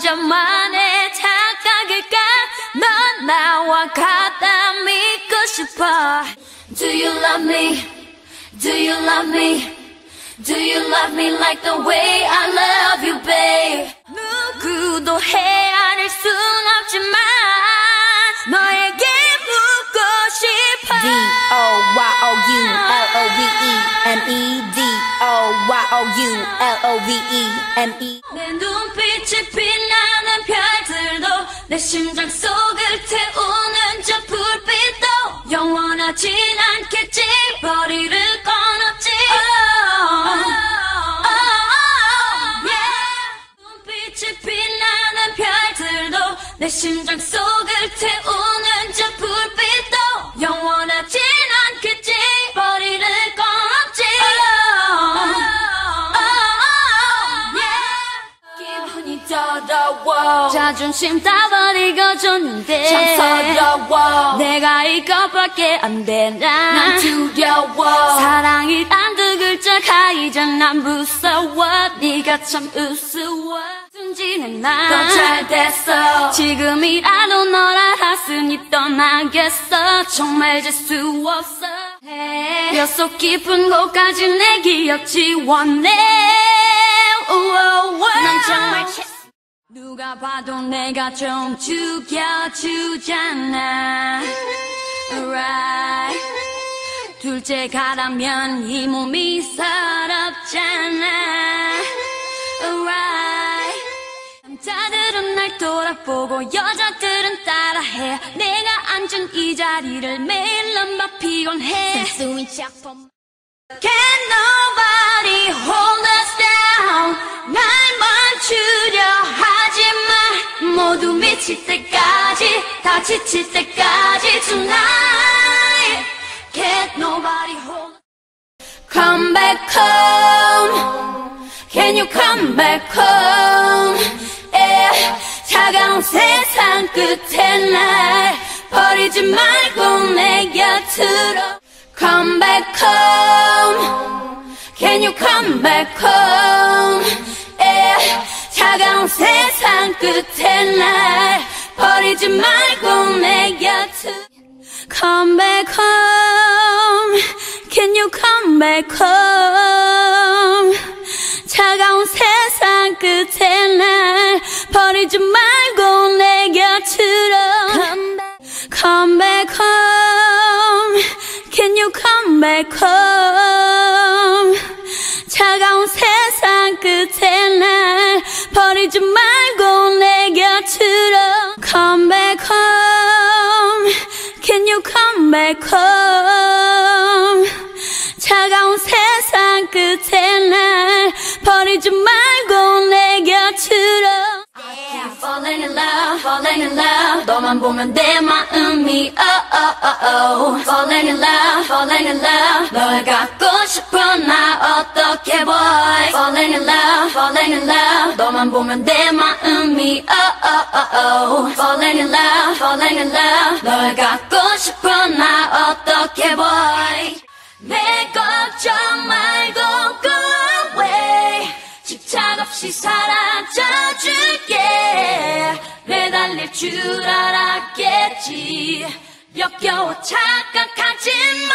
혼자만의 착각일까? 넌 나와 같다 믿고 싶어. Do you love me? Do you love me? Do you love me like the way I love you, babe? 누구도 헤아릴 순 없지만 너에게 묻고 싶어. D-O-Y-O-U-L-O-V-E-N-E D-O-Y-O-U-L-O-V-E-N-E 내 눈빛이 빛나는 별들도 내 심장 속을 태우는 저 불빛도 영원하진 않겠지. 버리를 건 없지. 눈빛이 빛나는 별들도 내 심장 속을 태우는 저 불빛도 영원하진 않겠지. 버리를 건 없지. 기분이 더러워. 자존심 다 버리고 줬는데 참 서러워. 내가 이것밖에 안 돼. 난 두려워. 사랑이란 두 글자 가이자 난 무서워. 네가 참 우스워. 숨지는 나 더 잘 됐어. 지금이라도 널 알았으니 떠나겠어. 정말 질 수 없어. 뼛속 깊은 곳까지 내 기억 지워내. 난 정말 누가 봐도 내가 좀 죽여주잖아. Right. 둘째가라면 이 몸이 서럽잖아. Right. 남자들은 날 돌아보고 여자들은 따라해. 내가 앉은 이 자리를 매일 넘봐 피곤해. Can nobody hold us down. 날 멈추려 하지마. 모두 미칠 때까지 다 지칠 때까지 Tonight Can't nobody hold us. Come back home. Can you come back home? Yeah. 차가운 세상 끝에 날 버리지 말고 내 곁으로 Come back home. Can you come back home? Yeah. 차가운 세상 끝에 날 버리지 말고 내 곁으로 Come back home. Can you come back home? 차가운 세상 끝에 날 버리지 말고 내 곁으로 Come back home. Can you come back home? 차가운 세상 끝에 날 버리지 말고 내 곁으로 Come back home. Can you come back home? 차가운 세상 끝에 날 버리지 말고 내 곁으로 Falling in love, falling in love. 너만 보면 내 마음이 Falling in love, falling in love. 널 갖고 싶어 나 어떻게 boy. Falling in love, falling in love. 너만 보면 내 마음이 Falling in love, falling in love. 널 갖고 싶어 나 어떻게 boy. 내 걱정 말고 go away. 집착 없이 사라져줄게. 매달릴 줄 알았겠지. 역겨워 착각하지마.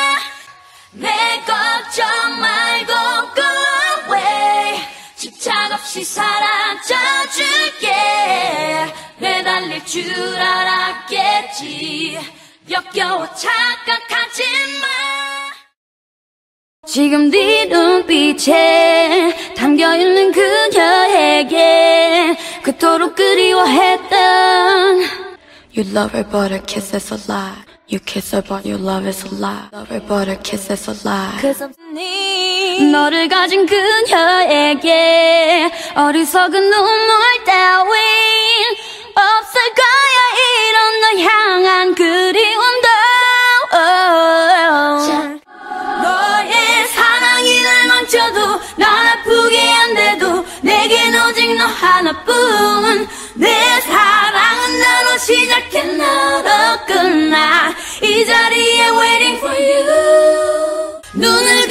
내 걱정 말고 go away. 집착 없이 사라져줄게. 매달릴 줄 알았겠지. 역겨워 착각하지마. 지금 네 눈빛에 담겨있는 그녀에게 그토록 그리워했던 You love her but her kiss is a lie. You kiss her but your love is a lie. Love her but her kiss is a lie. Cause I'm 너를 가진 그녀에게 어리석은 눈물 따윈 없을 거야. 이런 너 향한 그리움도 너의 사랑이 날 망쳐도 날 아프게 안 돼도 내겐 오직 너 하나뿐. 내 사랑은 너로 시작해 너로 끝나. 이 자리에 waiting for you. 눈을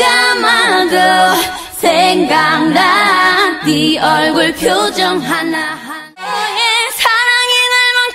감아도 생각나 네 얼굴 표정 하나하나.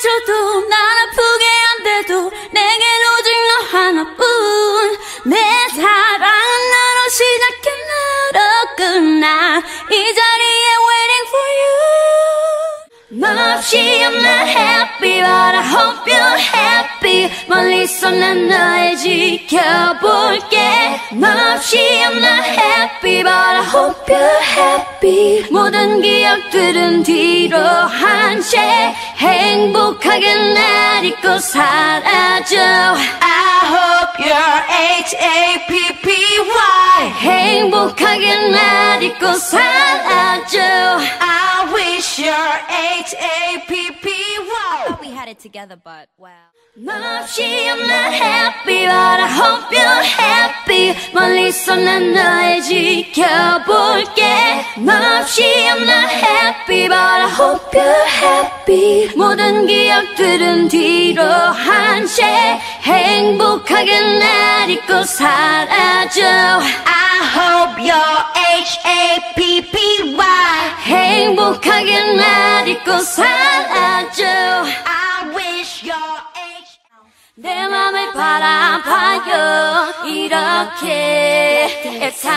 해줘도 난 아프게 안 돼도 내겐 오직 너 하나뿐 내 사랑은 너로 시작해 너로 끝나 이 자리에 waiting for you 너 없이 I'm not happy but I hope you're happy 멀리서 난 널 지켜볼게 너 없이 I'm not happy but I hope you're happy 모든 기억들은 뒤로 한 채 행복하게 날 잊고 사라져 I hope you're H-A-P-P-Y 행복하게 날 잊고 사라져 I wish you're H-A-P-P-Y We had it together, but wow. 너 없이 I'm not happy but I hope you're happy 멀리서 난 널 지켜볼게 너 없이 I'm not happy but I hope you're happy 모든 기억들은 뒤로 한 채 행복하게 날 잊고 사라져 I hope you're H-A-P-P-Y 행복하게 날 잊고 사라져 I wish you're 내 맘을 바라봐요 이렇게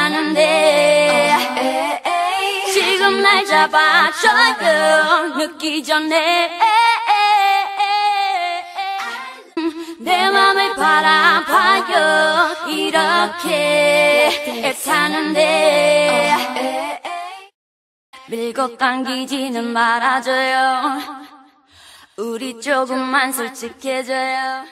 애타는데 지금 날 잡아줘요 늦기 전에 내 맘을 바라봐요 이렇게 애타는데 밀고 당기지는 말아줘요 우리 조금만 솔직해져요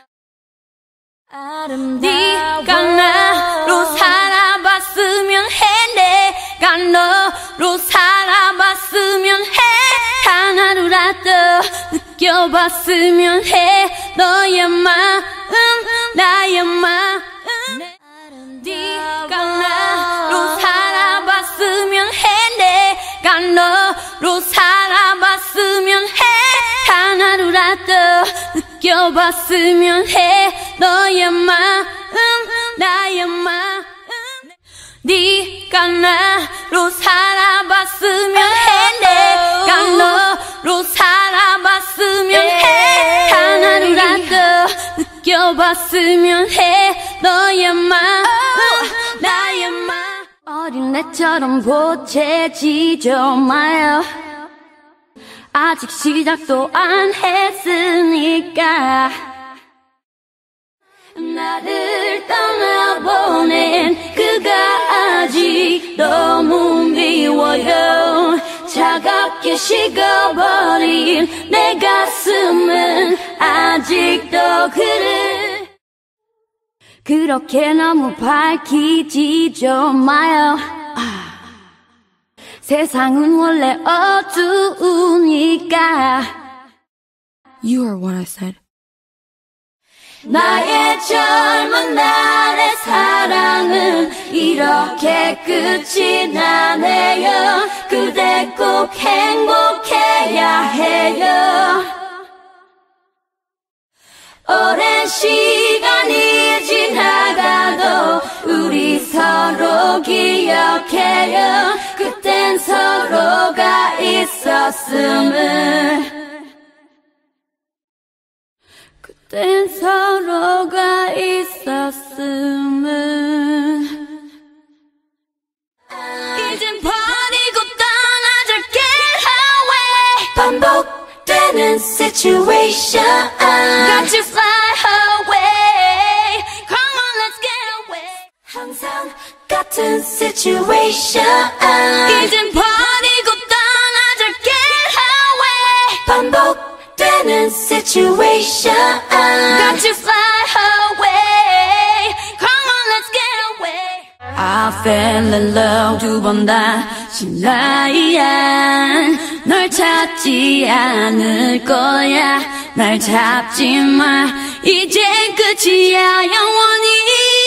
네가 나로 살아봤으면 해 내가 너로 살아봤으면 해 하나로라도 느껴봤으면 해 너의 마음 나의 마음 네가 나로 살아봤으면 해 내가 너로 살아봤으면 해 하나로라도 느껴봤으면 해 너의 마음 나의 마음 네가 나로 살아봤으면 해 내가 너로 살아봤으면 해 하나로라도 느껴봤으면 해 너의 마음 나의 마음 어린애처럼 보채지죠 마요 아직 시작도 안 했으니까 나를 떠나보낸 그가 아직 너무 미워요 차갑게 식어버린 내 가슴은 아직도 그를 그렇게 너무 밝히지죠 마요 세상은 원래 어두우니까 You are what I said. 나의 젊은 날의 사랑은 이렇게 끝이 나네요 그대 꼭 행복해야 해요 오랜 시간이 지나가도 우리 서로 기억해요 그땐 서로가 있었음을 그땐 서로가 있었음을 이젠 버리고 떠나자 get away 반복되는 situation Got to fly away Come on let's get away 항상 같은 situation 이젠 버리고 떠나자 get away 반복되는 situation Got to fly away Come on let's get away I fell in love 두 번 다시 나이야 널 찾지 않을 거야 날 잡지 마 이젠 끝이야 영원히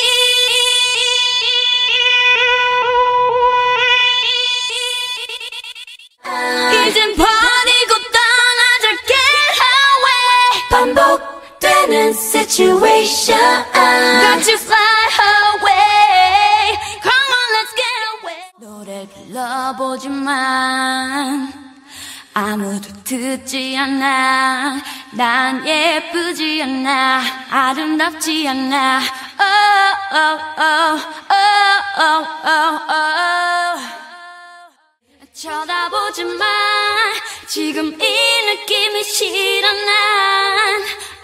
이젠 버리고 떠나자 get away 반복되는 situation Got to fly away Come on let's get away 노래 불러보지만 아무도 듣지 않아. 난 예쁘지 않아. 아름답지 않아. Oh, oh, oh, oh, oh, oh, oh. 쳐다보지 마. 지금 이 느낌이 싫어. 난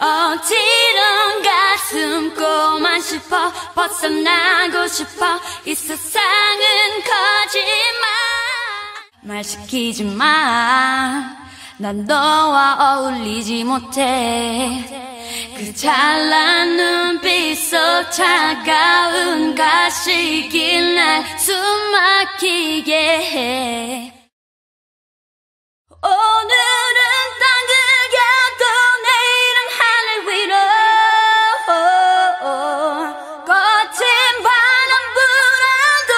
어디론가 숨고만 싶어. 벗어나고 싶어. 이 세상은 거짓말. 말 시키지 마. 난 너와 어울리지 못해. 그 찬란 눈빛 속 차가운 가식이 날 숨막히게 해. 오늘은 땅극여도 내일은 하늘 위로. 거친 바람 불어도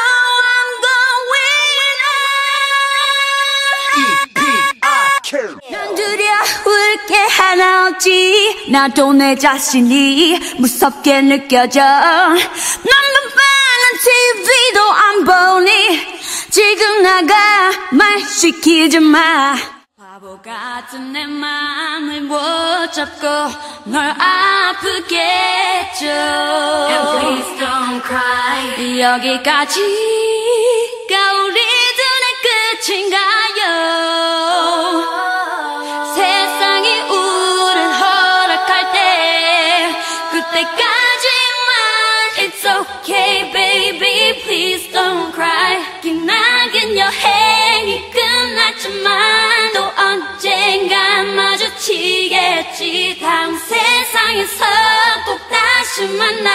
I'm going on. 난 두려울 게 하나 없지. 나도 내 자신이 무섭게 느껴져. 난 밤에는 TV도 안 보니. 지금 나가 말 시키지 마. 바보 같은 내 맘을 못 잡고 널 아프게 해줘. And please don't cry. 여기까지가 우리들의 끝인가요? 세상이 우릴 허락할 때 그때까지만. It's okay baby please don't cry. 기나긴 여행이 끝났지만 또 언젠간 마주치겠지. 다음 세상에서 꼭 다시 만나.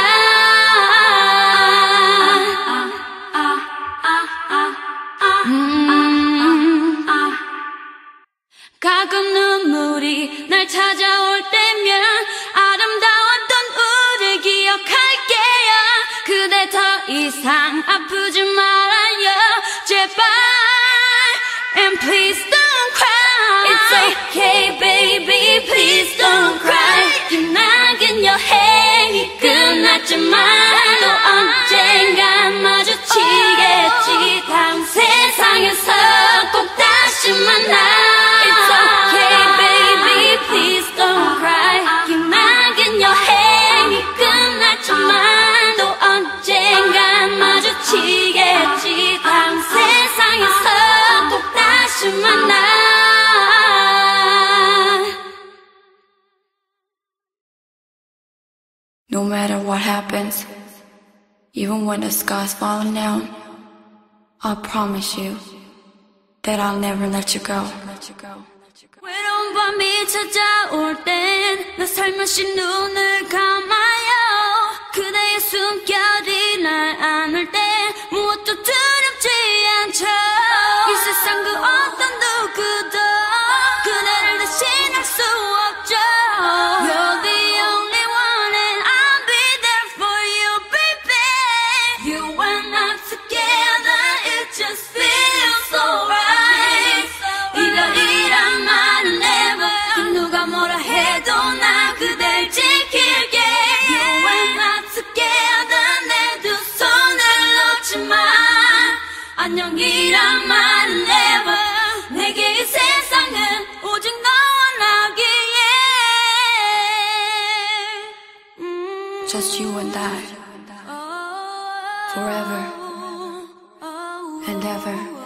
가끔 눈물이 날 찾아올 때면 아름다웠던 우릴 기억할게요. 그대 더 이상 아프지 말아요 제발. And please don't cry. It's okay baby please don't cry. 기나긴 여행이 끝났지만 또 언젠간 마주치겠지. 다음 세상에서 꼭 다시 만나. It's okay baby please don't cry. 기나긴 여행이 끝났지만 또 언젠간 마주치겠지. 다음 세상에서 꼭 다시 만나. No matter what happens, even when the sky's falling down, I'll promise you that I'll never let you go. 외로운 밤이 찾아올 땐 나 살며시 눈을 감아요. 그대의 숨결이 날 안을 때 무엇도 두렵지 않죠. 이 세상 그 어떤 누구도 그대를 대신할 수 없죠. You're the only one and I'll be there for you baby. You and I together it just feels so right. 이별이란 말은 never. 누가 뭐라 해도 나 그댈 지킬게. You and I together 내 두 손을 놓지 마. 안녕이란 말은 never. 내게 이 세상은 오직 너와 나기에. Just you and I, forever and ever.